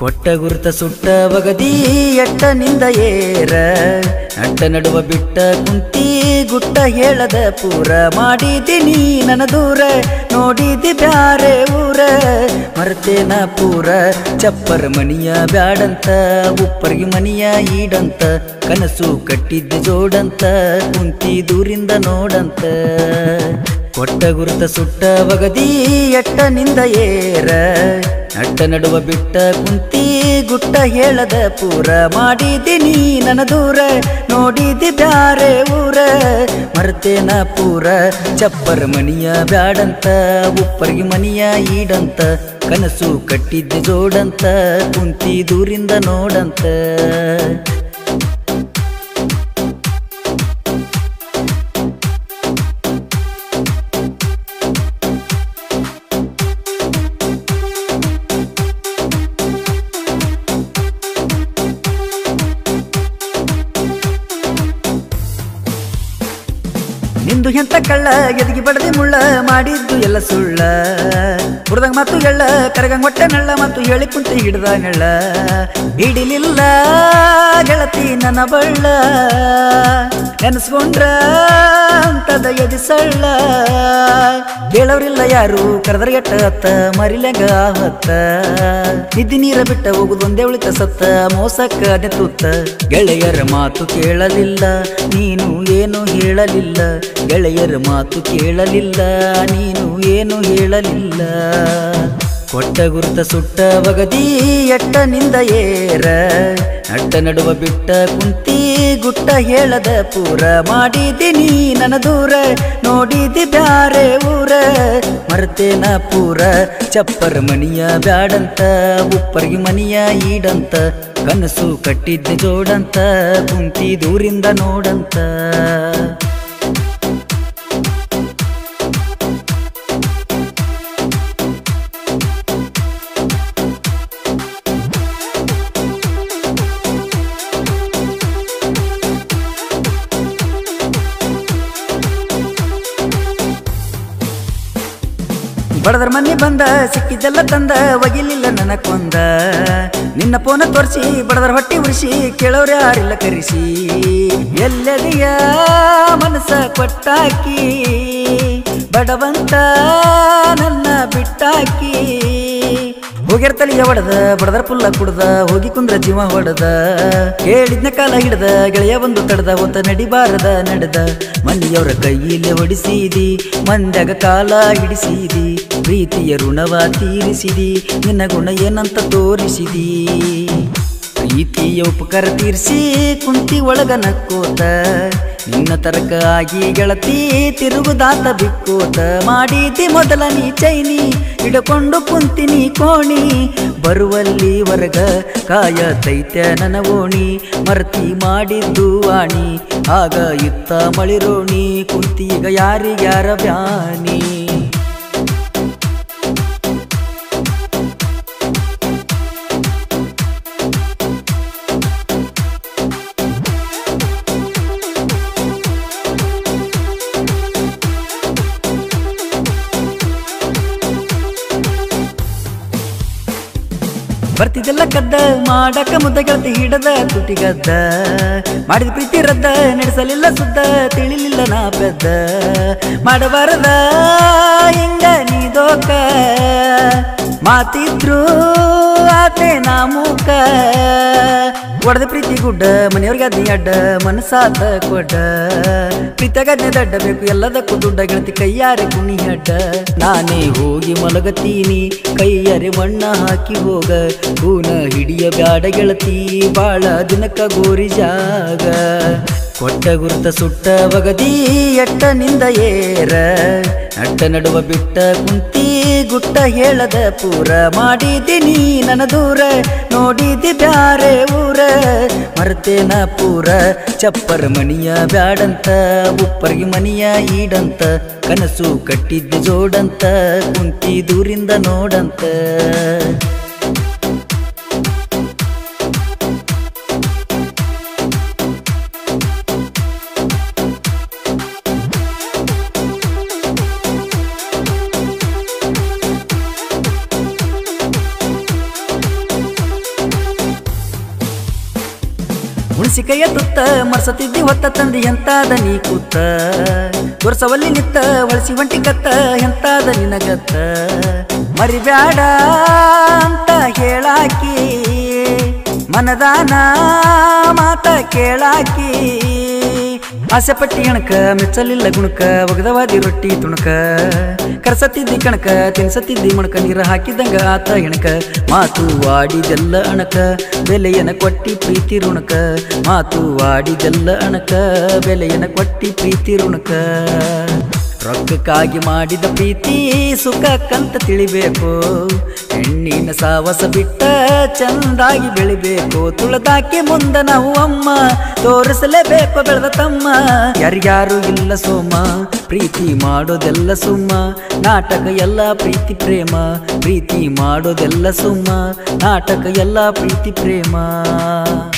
ಕೊಟ್ಟ ಗುರುತ ಸುಟ್ಟ ಬಗದಿ ಎಟ್ಟ ನಿಂದ ಏರ ಅಡ್ಡ ನಡುವ ಬಿಟ್ಟ ಕುಂತಿ ಗುಟ್ಟ ಹೇಳದ ಪೂರ ಮಾಡಿದಿನಿ ನನ್ನ ದೂರ ನೋಡಿದಿ ಬ್ಯಾರೆ ಊರ ಮರ್ತೇನ ಪೂರ ಚಪ್ಪರ ಮನಿಯ ಬ್ಯಾಡಂತ ಉಪ್ಪರ್ಗಿ ಮನಿಯ ಈಡಂತ ಕನಸು ಕಟ್ಟಿದ್ದ ಜೋಡಂತ ಕುಂತಿ ದೂರಿಂದ ನೋಡಂತ ಕೊಟ್ಟ ಗುರುತ ಸುಟ್ಟ ಬಗದಿ ಎಟ್ಟ ನಿಂದ ಏರ ಅಡ್ಡ ನಡುವ ಬಿಟ್ಟ ಕುಂತಿ ಗುಟ್ಟ ಹೇಳದ ಪೂರ ಮಾಡಿದಿನಿ ನನ್ನ ದೂರ ನೋಡಿದಿ ಬ್ಯಾರೆ ಊರ ಮರ್ತೇನ ಪೂರ ಚಪ್ಪರ ಮನಿಯ ಬ್ಯಾಡಂತ ಉಪ್ಪರ್ಗಿ ಮನಿಯ ಈಡಂತ ಕನಸು ಕಟ್ಟಿದ್ದ ಜೋಡಂತ ಕುಂತಿ ದೂರಿಂದ ನೋಡಂತ ನಿಂದು ಎಂತ ಕಳ್ಳ ಎದಗಿ ಬಡದಿ ಮುಳ್ಳ ಮಾಡಿದ್ದು ಎಲ್ಲ ಸುಳ್ಳ ಹುಡ್ದಂಗ ಮತ್ತು ಎಳ್ಳ ಕರಗಂಗ ಹೊಟ್ಟೆ ನಳ್ಳ ಮತ್ತು ಹೇಳಿ ಕುಂತಿ ಹಿಡ್ದ ನೆಳ್ಳ ಹಿಡಿಲಿಲ್ಲ ಗೆಳತಿ ನನ್ನ ಬಳ್ಳ ನೆನಸ್ಕೊಂಡ್ರ ಅಂತದ ಎದಿ ಸಳ್ಳ ಹೇಳವ್ರಿಲ್ಲ ಯಾರು ಕರೆದ್ರ ಎಟ್ಟ ಹತ್ತ ಮರಿಲೆಂಗ ಹೊತ್ತ ನಿದ್ದಿ ನೀರ ಬಿಟ್ಟ ಹೋಗುದೊಂದೇ ಉಳಿತ ಸತ್ತ ಮೋಸಕ್ಕ ನೆತ್ತುತ್ತ ಗೆಳೆಯರ ಮಾತು ಕೇಳಲಿಲ್ಲ ನೀನು ಏನು ಹೇಳಲಿಲ್ಲ ಗೆಳೆಯರ ಮಾತು ಕೇಳಲಿಲ್ಲ ನೀನು ಏನು ಹೇಳಲಿಲ್ಲ ಕೊಟ್ಟ ಗುರುತ ಸುಟ್ಟ ಬಗದಿ ಎಟ್ಟ ನಿಂದ ಏರ ಅಡ್ಡ ನಡುವ ಬಿಟ್ಟ ಕುಂತಿ ಗುಟ್ಟ ಹೇಳದ ಪೂರ ಮಾಡಿದಿನಿ ನನ್ನ ದೂರ ನೋಡಿದಿ ಬ್ಯಾರೆ ಊರ ಮರ್ತೇನ ಪೂರ ಚಪ್ಪರ ಮನಿಯ ಬ್ಯಾಡಂತ ಉಪ್ಪರ್ಗಿ ಮನಿಯ ಈಡಂತ ಕನಸು ಕಟ್ಟಿದ್ದ ಜೋಡಂತ ಕುಂತಿ ದೂರಿಂದ ನೋಡಂತ ಬಡದರ ಮನೆ ಬಂದ ಸಿಕ್ಕಿದ್ದೆಲ್ಲ ತಂದ ಒಗಿಲಿಲ್ಲ ನನ್ನ ಕೊಂದ ನಿನ್ನ ಪೋನ ತೋರಿಸಿ ಬಡದರ ಹೊಟ್ಟಿ ಉರಿಸಿ ಕೇಳೋರು ಯಾರಿಲ್ಲ ಕರೆಸಿ ಎಲ್ಲದೆಯ ಮನಸ ಕೊಟ್ಟಾಕಿ ಬಡವಂತ ನನ್ನ ಬಿಟ್ಟಾಕಿ ಹೋಗ್ಯಾರ ತಲಿಯ ಒಡದ ಬಡದರ ಪುಲ್ಲ ಕುಡ್ದ ಹೋಗಿ ಕುಂದ್ರ ಜೀವ ಹೊಡದ ಹೇಳಿದ್ನ ಕಾಲ ಹಿಡ್ದ ಗೆಳೆಯ ಒಂದು ತಡದ ಒತ್ತ ನಡಿಬಾರದ ನಡೆದ ಮನೆಯವರ ಕೈಯಲ್ಲಿ ಹೊಡಿಸಿದಿ ಮಂದ್ಯಾಗ ಕಾಲ ಹಿಡಿಸಿದಿ ಪ್ರೀತಿಯ ಋಣವ ತೀರಿಸಿದಿ ನಿನ್ನ ಗುಣ ಏನಂತ ತೋರಿಸಿದಿ ಪ್ರೀತಿಯ ಉಪಕಾರ ತೀರಿಸಿ ಕುಂತಿ ಒಳಗ ನಕ್ಕೋತ ನಿನ್ನ ತರಕ ಆಗಿ ಗೆಳತಿ ತಿರುಗುದಾತ ಬಿಕ್ಕೋತ ಮಾಡಿದಿ ಮೊದಲ ನೀ ಚೈನಿ ಹಿಡಕೊಂಡು ಕುಂತಿನಿ ಕೋಣಿ ಬರುವಲ್ಲಿ ಹೊರಗ ಕಾಯ ತೈತ್ಯ ನನ್ನ ಓಣಿ ಮರ್ತಿ ಮಾಡಿದ್ದು ವಾಣಿ ಆಗ ಇತ್ತ ಮಳಿರೋಣಿ ಕುಂತೀಗ ಯಾರಿಗ್ಯಾರ ಬ್ಯಾನಿ ಬರ್ತಿದ್ದೆಲ್ಲ ಕದ್ದ ಮಾಡಕ ಮುದ್ದ ಗೆಳತಿ ಹಿಡದ ತುಟಿಗದ್ದ ಮಾಡಿದ ಪ್ರೀತಿ ರದ್ದ ನಡೆಸಲಿಲ್ಲ ಸುದ್ದ ತಿಳಿಲಿಲ್ಲ ನಾ ಪೆದ್ದ ಮಾಡಬಾರದ ಹಿಂಗ ನೀ ದೋಕ ಮಾತಿದ್ರು ಆತೆ ನಾ ಮೂಕ ಒಡದ ಪ್ರೀತಿ ಗುಡ್ಡ ಮನೆಯವ್ರಿಗೆ ಅದ್ನಿ ಅಡ್ಡ ಮನಸಾತ ಕೊಡ್ಡ ಪ್ರೀತಿಯಾಗದ್ನೆ ದಡ್ಡ ಬೇಕು ಎಲ್ಲದಕ್ಕೂ ದುಡ್ಡ ಗೆಳತಿ ಕೈಯಾರೆ ಕುಣಿ ಅಡ್ಡ ನಾನೇ ಹೋಗಿ ಮಲಗತೀನಿ ಕೈಯಾರೆ ಮಣ್ಣ ಹಾಕಿ ಹೋಗ ಕೂನ ಹಿಡಿಯ ಬ್ಯಾಡ ಗೆಳತಿ ಬಾಳ ದಿನಕ್ಕ ಗೋರಿ ಜಾಗ ಕೊಟ್ಟ ಗುರುತ ಸುಟ್ಟ ಬಗದಿ ಎಟ್ಟ ನಿಂದ ಏರ ಅಡ್ಡ ನಡುವ ಬಿಟ್ಟ ಕುಂತಿ ಗುಟ್ಟ ಹೇಳದ ಪೂರ ಮಾಡಿದಿನಿ ನನ್ನ ದೂರ ನೋಡಿದಿ ಬ್ಯಾರೆ ಊರ ಮರ್ತೇನ ಪೂರ ಚಪ್ಪರ ಮನಿಯ ಬ್ಯಾಡಂತ ಉಪ್ಪರ್ಗಿ ಮನಿಯ ಈಡಂತ ಕನಸು ಕಟ್ಟಿದ್ದ ಜೋಡಂತ ಕುಂತಿ ದೂರಿಂದ ನೋಡಂತ ಬಿಸಿ ಕೈಯ ತುತ್ತ ಮರ್ಸತಿದ್ದಿ ಹೊತ್ತ ತಂದಿ ಎಂತಾದ ನೀ ಕೂತ ತೋರ್ಸವಲ್ಲಿ ನಿತ್ತ ಹೊಳಸಿ ಹೊಂಟಿ ಕತ್ತ ಎಂತಾದ ನಿನಗತ್ತ ಮರಿಬ್ಯಾಡ ಅಂತ ಹೇಳಾಕಿ ಮನದಾನ ಮಾತ ಕೇಳಾಕಿ ಆಸೆ ಪಟ್ಟಿ ಹಣಕ ಮೆಚ್ಚಲಿಲ್ಲ ಗುಣಕ ಒಗದವಾದಿ ರೊಟ್ಟಿ ತುಣಕ ಕರ್ಸತ್ತಿದ್ದಿ ಕಣಕ ತಿನ್ಸತ್ತಿದ್ದಿ ಮಣಕ ನೀರ ಹಾಕಿದಂಗ ಆತ ಹೆಣಕ ಮಾತು ಆಡಿದೆಲ್ಲ ಅಣಕ ಬೆಲೆಯನ ಕೊಟ್ಟಿ ಪ್ರೀತಿ ಋಣಕ ಮಾತು ಆಡಿದೆಲ್ಲ ಅಣಕ ಬೆಲೆಯನ ಕೊಟ್ಟಿ ಪ್ರೀತಿ ಋಣಕ ರೊಕ್ಕಕ್ಕಾಗಿ ಮಾಡಿದ ಪ್ರೀತಿ ಸುಖಕ್ಕಂತ ತಿಳಿಬೇಕು ಹೆಣ್ಣಿನ ಸಾವಸ ಬಿಟ್ಟ ಚಂದಾಗಿ ಬೆಳಿಬೇಕು ತುಳದಾಕಿ ಮುಂದ ನಾವು ಅಮ್ಮ ತೋರಿಸಲೇಬೇಕು ಬೆಳೆದ ತಮ್ಮ ಯಾರ್ಯಾರು ಇಲ್ಲ ಸೋಮ ಪ್ರೀತಿ ಮಾಡೋದೆಲ್ಲ ಸುಮ್ಮ ನಾಟಕ ಎಲ್ಲ ಪ್ರೀತಿ ಪ್ರೇಮ ಪ್ರೀತಿ ಮಾಡೋದೆಲ್ಲ ಸುಮ್ಮ ನಾಟಕ ಎಲ್ಲ ಪ್ರೀತಿ ಪ್ರೇಮ